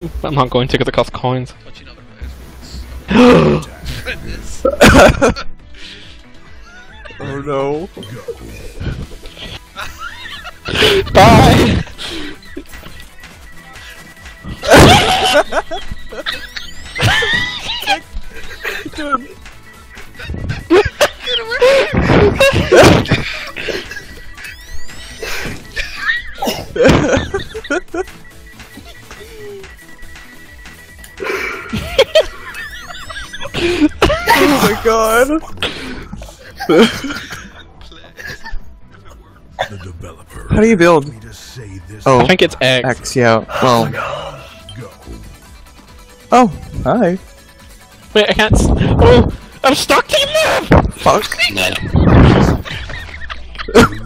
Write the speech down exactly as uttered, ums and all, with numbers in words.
I'm not going to because it costs coins. But you know the prize. Oh no. Bye! Dude. Get away! Oh my god. The developer. How do you build? Me to say this Oh, I think it's X. X, yeah. Well. go. Oh, hi. Wait, I can't s- Oh! I'm stuck in there! Fuck.